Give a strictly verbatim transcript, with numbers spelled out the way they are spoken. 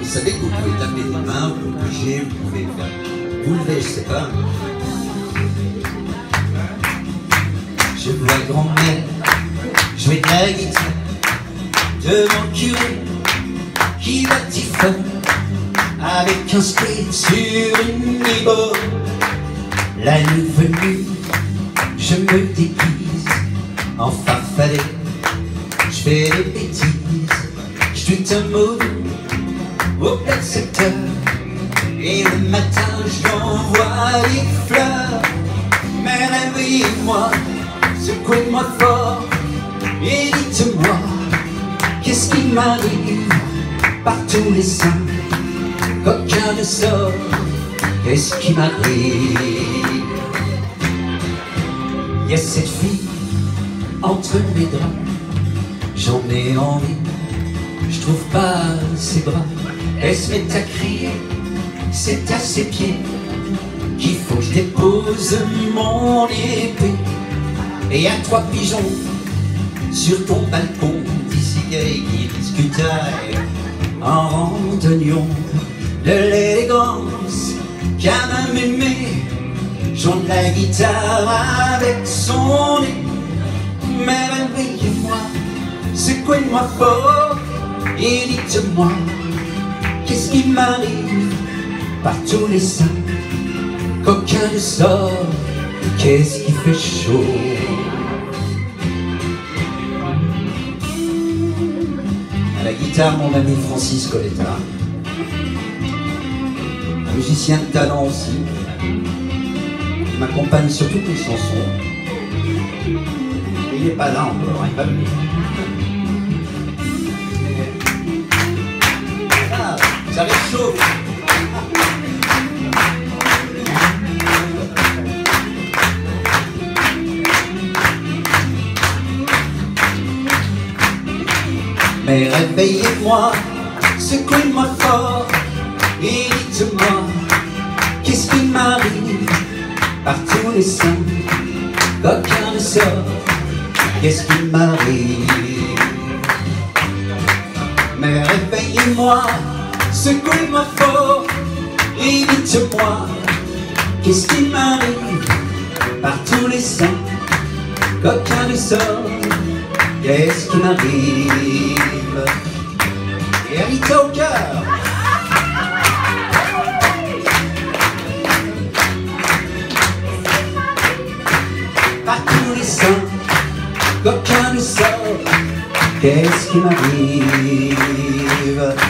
Vous savez que vous pouvez taper des mains, vous pouvez bouger, vous pouvez faire... Vous levez, je sais pas. Je vois grand-mère jouer de la guitare devant le curé qui va tiffonner avec un split sur une nibo. La nuit venue, je me déguise en farfadet, je fais des bêtises, je tue un mot au percepteur, et le matin j'envoie des fleurs. Mais réveillez-moi, secouez-moi fort, et dites-moi, qu'est-ce qui m'arrive par tous les seins? Coquin de sort, qu'est-ce qui m'arrive? Il y a cette fille entre mes draps, j'en ai envie, je trouve pas ses bras. Elle se met à crier, c'est à ses pieds qu'il faut que je dépose mon épée. Et y a trois pigeons sur ton balcon, d'ici qui discutaient en randonnion de l'élégance qu'a ma mémé, chante la guitare avec son nez. Mais réveillez-moi, secouez-moi fort, et dites-moi, qu'est-ce qui m'arrive par tous les seins? Coquin de sort, qu'est-ce qui fait chaud? À la guitare, mon ami Francis Coletta, un musicien de talent aussi, il m'accompagne sur toutes les chansons. Il n'est pas là encore, il va venir. Ah, ça va être chaud. Mais réveillez-moi, secouez-moi fort, et dites-moi, qu'est-ce qui m'arrive par tous les seins? Coquin de sort, qu'est-ce qui m'arrive? Mais réveillez-moi, secouez-moi fort, et dites-moi, qu'est-ce qui m'arrive par tous les seins? Coquin de sort, qu'est-ce qui m'arrive? Et Anita au cœur. Par tous les seins, coquin de sort, qu'est-ce qui m'arrive?